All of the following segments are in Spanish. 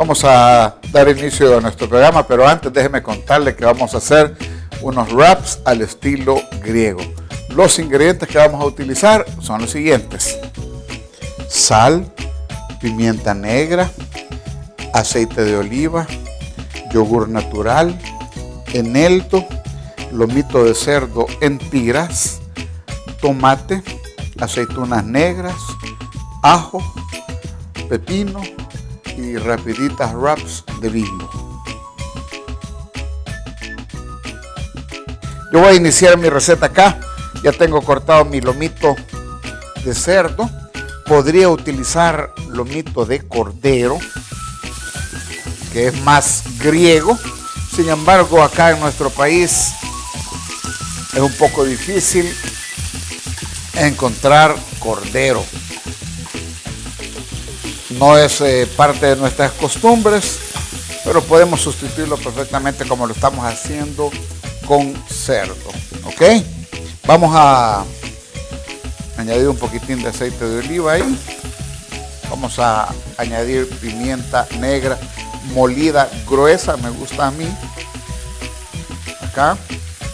Vamos a dar inicio a nuestro programa, pero antes déjeme contarle que vamos a hacer unos wraps al estilo griego. Los ingredientes que vamos a utilizar son los siguientes: sal, pimienta negra, aceite de oliva, yogur natural, eneldo, lomito de cerdo en tiras, tomate, aceitunas negras, ajo, pepino y rapiditas wraps de Bimbo. Yo voy a iniciar mi receta acá. Ya tengo cortado mi lomito de cerdo. Podría utilizar lomito de cordero, que es más griego. Sin embargo, acá en nuestro país es un poco difícil encontrar cordero. No es parte de nuestras costumbres, pero podemos sustituirlo perfectamente como lo estamos haciendo con cerdo. ¿Ok? Vamos a añadir un poquitín de aceite de oliva ahí. Vamos a añadir pimienta negra molida gruesa, me gusta a mí. Acá.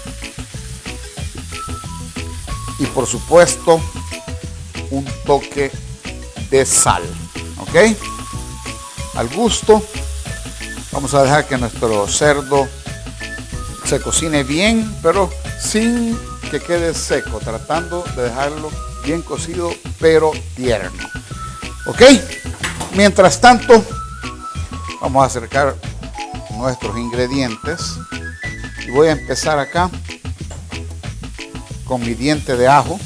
Y por supuesto, un toque de sal. ¿Ok? Al gusto. Vamos a dejar que nuestro cerdo se cocine bien, pero sin que quede seco, tratando de dejarlo bien cocido, pero tierno. ¿Ok? Mientras tanto, vamos a acercar nuestros ingredientes y voy a empezar acá con mi diente de ajo.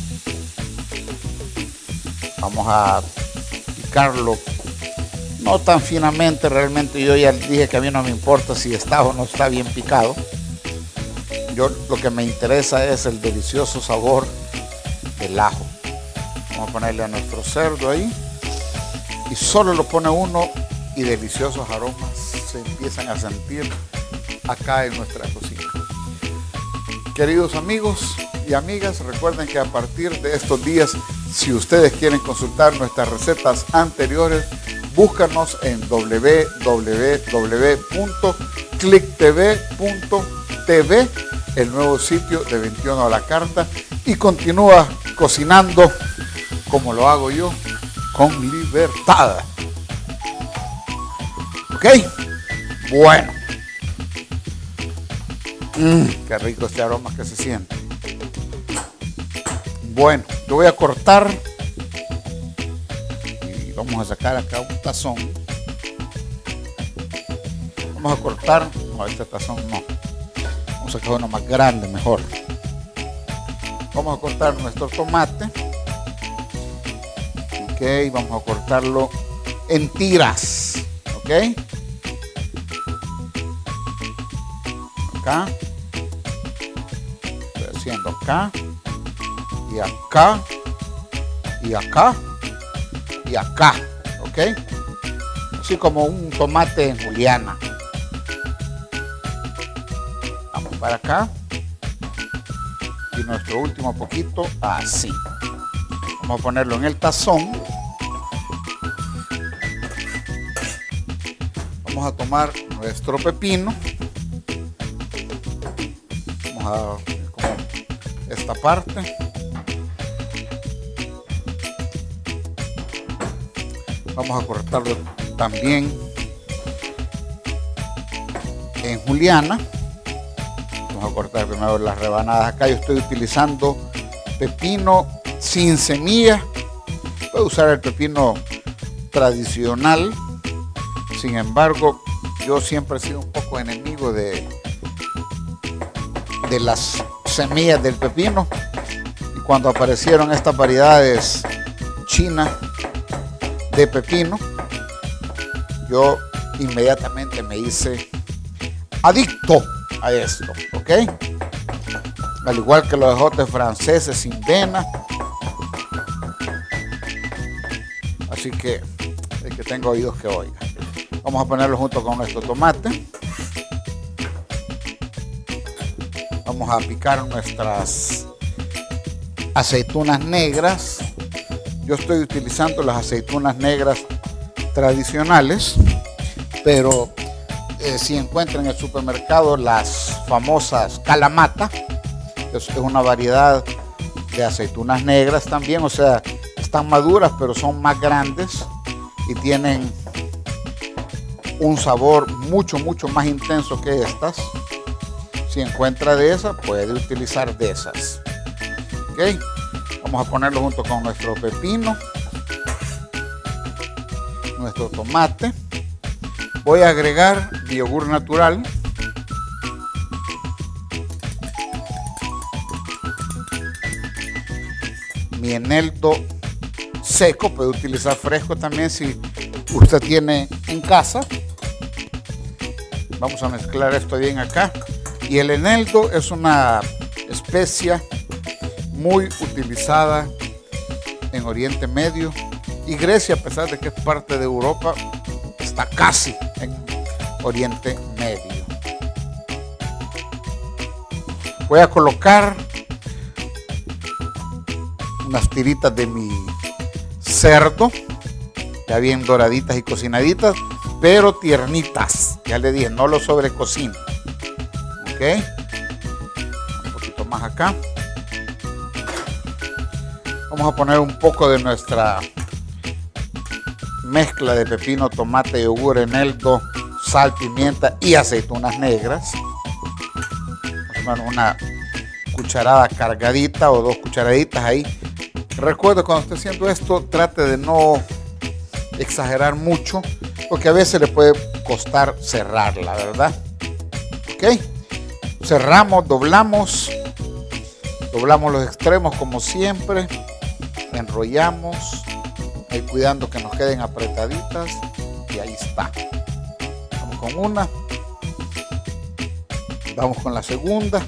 Vamos a picarlo no tan finamente, realmente yo ya dije que a mí no me importa si está o no está bien picado. Yo lo que me interesa es el delicioso sabor del ajo. Vamos a ponerle a nuestro cerdo ahí y solo lo pone uno y deliciosos aromas se empiezan a sentir acá en nuestra cocina. Queridos amigos y amigas, recuerden que a partir de estos días, si ustedes quieren consultar nuestras recetas anteriores, búscanos en www.clicktv.tv, el nuevo sitio de 21 a la carta, y continúa cocinando como lo hago yo, con libertad. ¿Ok? Bueno. Qué rico este aroma que se siente. Bueno, yo voy a cortar y vamos a sacar acá un tazón. Vamos a cortar, no, este tazón no. Vamos a sacar uno más grande, mejor. Vamos a cortar nuestro tomate. Ok, vamos a cortarlo en tiras. Ok. Acá. Estoy haciendo acá. Y acá. Y acá. Y acá. Ok. Así como un tomate en juliana. Vamos para acá. Y nuestro último poquito así. Vamos a ponerlo en el tazón. Vamos a tomar nuestro pepino. Vamos a como esta parte. Vamos a cortarlo también en juliana. Vamos a cortar primero las rebanadas. Acá yo estoy utilizando pepino sin semilla. Puedo usar el pepino tradicional. Sin embargo, yo siempre he sido un poco enemigo de las semillas del pepino. Y cuando aparecieron estas variedades chinas de pepino, yo inmediatamente me hice adicto a esto, ¿ok? Al igual que los ejotes franceses sin vena. Así que el que tenga oídos que oiga. Vamos a ponerlo junto con nuestro tomate. Vamos a picar nuestras aceitunas negras. Yo estoy utilizando las aceitunas negras tradicionales. pero si encuentran en el supermercado las famosas Kalamata, es una variedad de aceitunas negras también, o sea, están maduras pero son más grandes y tienen un sabor mucho más intenso que estas. Si encuentra de esas, puede utilizar de esas. Ok, vamos a ponerlo junto con nuestro pepino, nuestro tomate. Voy a agregar mi yogur natural. Mi eneldo seco, puede utilizar fresco también si usted tiene en casa. Vamos a mezclar esto bien acá. Y el eneldo es una especia muy utilizada en Oriente Medio, y Grecia, a pesar de que es parte de Europa, está casi en Oriente Medio. Voy a colocar unas tiritas de mi cerdo, ya bien doraditas y cocinaditas, pero tiernitas. Ya le dije, no lo sobrecocino. Ok, un poquito más acá. Vamos a poner un poco de nuestra mezcla de pepino, tomate, yogur, eneldo, sal, pimienta y aceitunas negras. Vamos a poner una cucharada cargadita o 2 cucharaditas ahí. Recuerde, cuando esté haciendo esto, trate de no exagerar mucho, porque a veces le puede costar cerrarla, ¿verdad? Ok, cerramos, doblamos los extremos como siempre, enrollamos, ahí cuidando que nos queden apretaditas, y ahí está. Vamos con una, vamos con la segunda.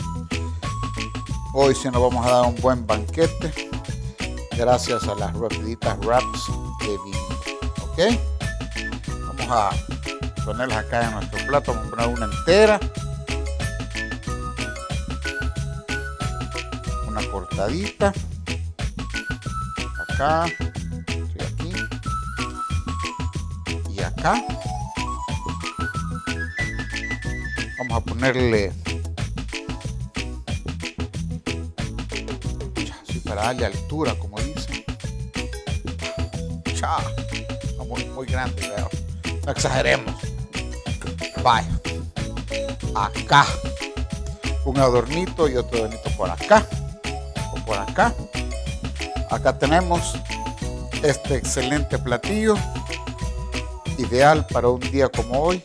Hoy sí nos vamos a dar un buen banquete gracias a las rapiditas wraps de Bimbo. Ok, vamos a ponerlas acá en nuestro plato. Vamos a poner una entera, una cortadita acá, y aquí y acá. Vamos a ponerle así para darle altura, como dicen. Está muy grande, pero no exageremos. Vaya, acá un adornito y otro adornito por acá o por acá. Acá tenemos este excelente platillo, ideal para un día como hoy.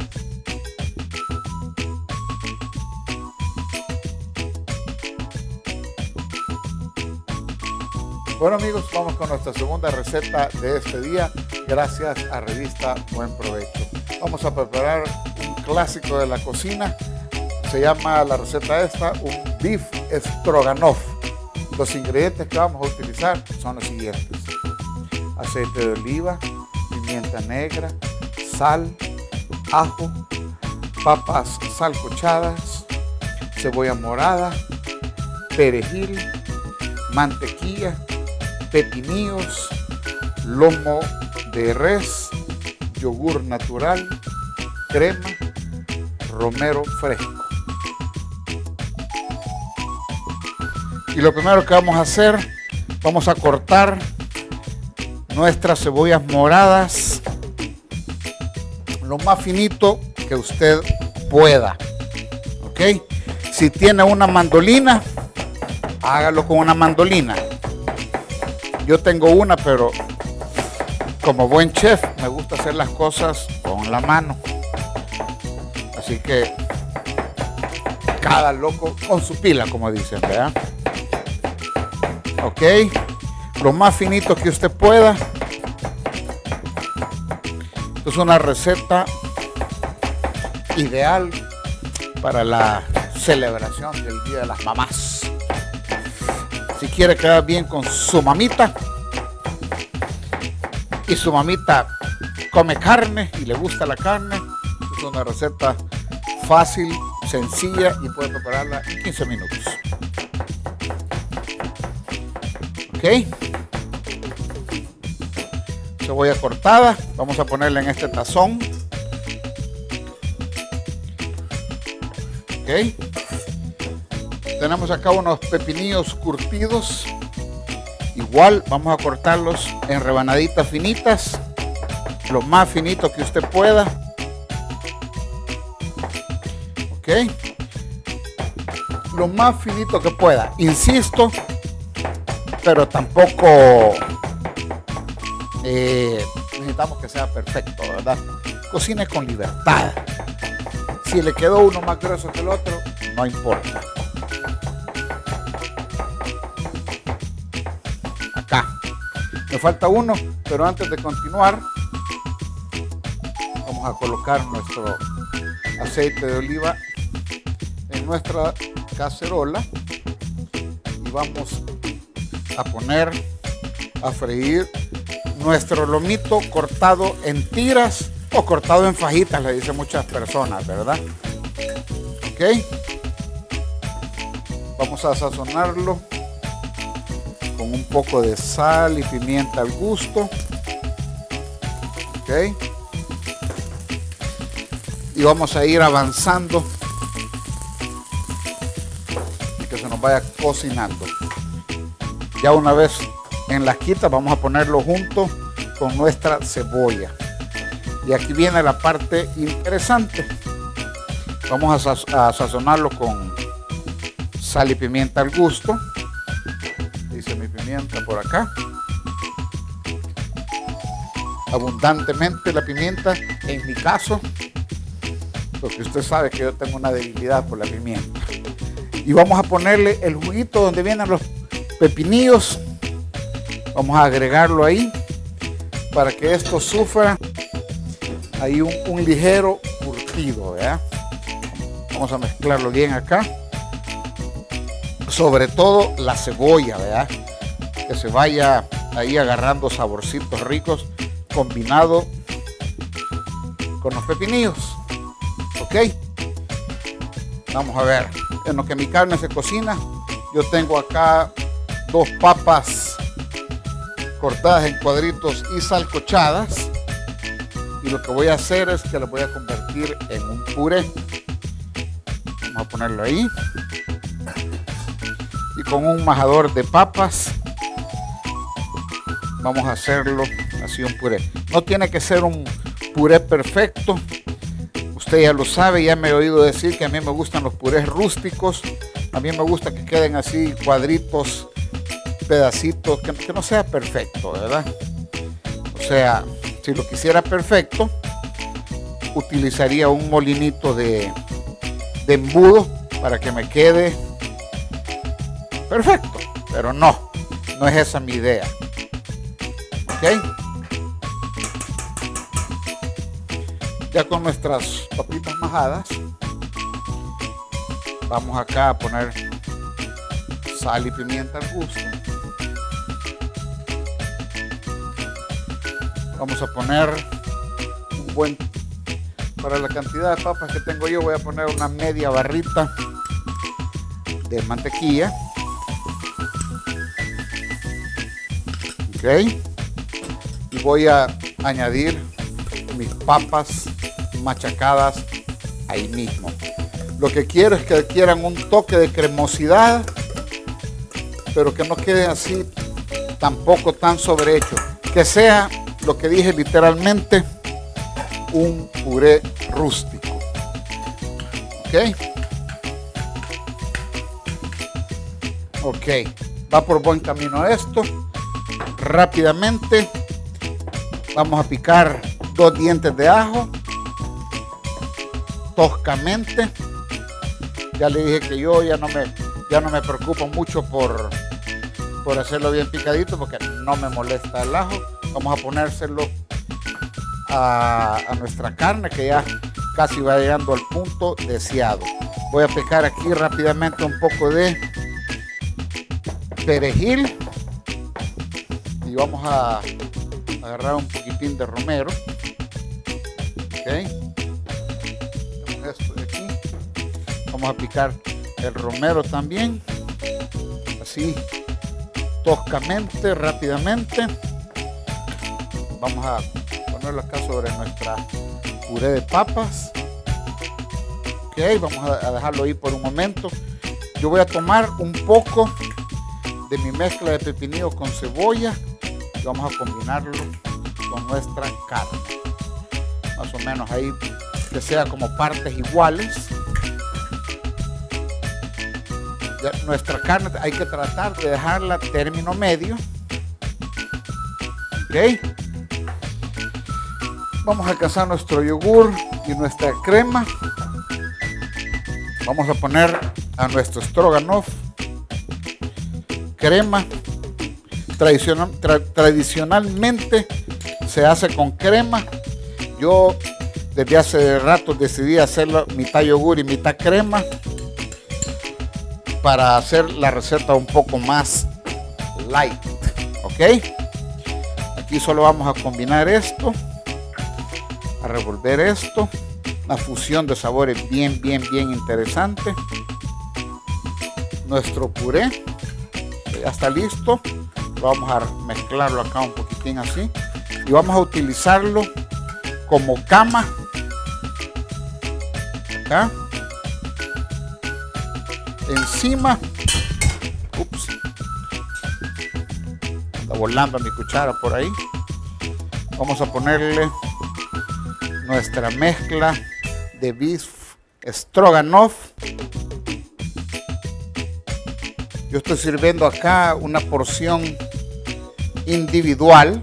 Bueno amigos, vamos con nuestra segunda receta de este día, gracias a Revista Buen Provecho. Vamos a preparar un clásico de la cocina. Se llama la receta esta un beef stroganoff. Los ingredientes que vamos a utilizar son los siguientes: aceite de oliva, pimienta negra, sal, ajo, papas salcochadas, cebolla morada, perejil, mantequilla, pepinillos, lomo de res, yogur natural, crema, romero fresco. Y lo primero que vamos a hacer, vamos a cortar nuestras cebollas moradas lo más finito que usted pueda. ¿Ok? Si tiene una mandolina, hágalo con una mandolina. Yo tengo una, pero como buen chef me gusta hacer las cosas con la mano. Así que cada loco con su pila, como dicen, ¿verdad? Ok, lo más finito que usted pueda. Esto es una receta ideal para la celebración del Día de las Mamás. Si quiere quedar bien con su mamita y su mamita come carne y le gusta la carne, es una receta fácil, sencilla y puede prepararla en 15 minutos. Ok, cebolla cortada, vamos a ponerla en este tazón Ok. Tenemos acá unos pepinillos curtidos. Igual vamos a cortarlos en rebanaditas finitas, lo más finito que usted pueda. Ok. Lo más finito que pueda, insisto, pero tampoco necesitamos que sea perfecto, ¿verdad? Cocine con libertad. Si le quedó uno más grueso que el otro, no importa. Acá me falta uno, pero antes de continuar vamos a colocar nuestro aceite de oliva en nuestra cacerola y vamos a poner a freír nuestro lomito cortado en tiras o cortado en fajitas, le dicen muchas personas, ¿verdad? Ok. Vamos a sazonarlo con un poco de sal y pimienta al gusto. Ok. Y vamos a ir avanzando y que se nos vaya cocinando. Ya una vez en la quita vamos a ponerlo junto con nuestra cebolla. Y aquí viene la parte interesante. Vamos a sazonarlo con sal y pimienta al gusto. Dice mi pimienta por acá. Abundantemente la pimienta, en mi caso, porque usted sabe que yo tengo una debilidad por la pimienta. Y vamos a ponerle el juguito donde vienen los pepinillos. Vamos a agregarlo ahí para que esto sufra ahí un ligero curtido, ¿verdad? Vamos a mezclarlo bien acá. Sobre todo la cebolla, ¿verdad? Que se vaya ahí agarrando saborcitos ricos combinado con los pepinillos. Ok. Vamos a ver. En lo que mi carne se cocina, yo tengo acá 2 papas cortadas en cuadritos y salcochadas. Y lo que voy a hacer es que las voy a convertir en un puré. Vamos a ponerlo ahí. Y con un majador de papas vamos a hacerlo así, un puré. No tiene que ser un puré perfecto. Usted ya lo sabe, ya me he oído decir que a mí me gustan los purés rústicos. A mí me gusta que queden así cuadritos, pedacitos, que no sea perfecto, ¿verdad? O sea, si lo quisiera perfecto, utilizaría un molinito de embudo para que me quede perfecto, pero no es esa mi idea. Ok. Ya con nuestras papitas majadas, vamos acá a poner sal y pimienta al gusto. Vamos a poner un buen, para la cantidad de papas que tengo yo, voy a poner una media barrita de mantequilla. Ok. Y voy a añadir mis papas machacadas ahí mismo. Lo que quiero es que adquieran un toque de cremosidad, pero que no quede así tampoco tan sobrehecho. Que sea lo que dije literalmente, un puré rústico. Ok. Ok. Va por buen camino esto. Rápidamente vamos a picar 2 dientes de ajo toscamente. Ya le dije que yo ya no me preocupo mucho por hacerlo bien picadito, porque no me molesta el ajo. Vamos a ponérselo a nuestra carne, que ya casi va llegando al punto deseado. Voy a picar aquí rápidamente un poco de perejil y vamos a agarrar un poquitín de romero. Ok. Esto de aquí. Vamos a picar el romero también, así toscamente, rápidamente. Vamos a ponerlo acá sobre nuestra puré de papas. Ok. Ok, vamos a dejarlo ahí por un momento. Yo voy a tomar un poco de mi mezcla de pepinillo con cebolla y vamos a combinarlo con nuestra carne. Más o menos ahí que sea como partes iguales. Ya, nuestra carne hay que tratar de dejarla término medio. Ok. Vamos a alcanzar nuestro yogur y nuestra crema. Vamos a poner a nuestro stroganoff crema. Tradicionalmente se hace con crema. Yo desde hace rato decidí hacerlo mitad yogur y mitad crema para hacer la receta un poco más light. Ok, aquí solo vamos a combinar esto, a revolver esto, una fusión de sabores bien interesante. Nuestro puré ya está listo. Vamos a mezclarlo acá un poquitín así y vamos a utilizarlo como cama acá encima. Ups, está volando mi cuchara por ahí. Vamos a ponerle nuestra mezcla de beef stroganoff. Yo estoy sirviendo acá una porción individual.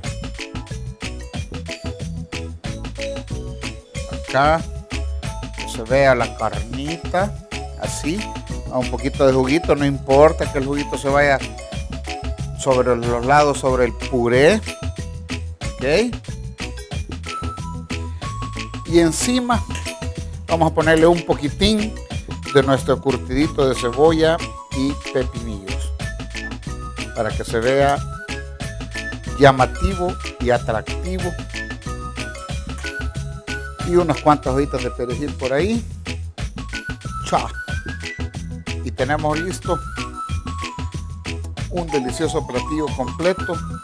Acá se vea la carnita así, a un poquito de juguito, no importa que el juguito se vaya sobre los lados, sobre el puré. Ok, y encima vamos a ponerle un poquitín de nuestro curtidito de cebolla y pepinillos para que se vea llamativo y atractivo, y unas cuantas hojitas de perejil por ahí. ¡Cha! Y tenemos listo un delicioso platillo completo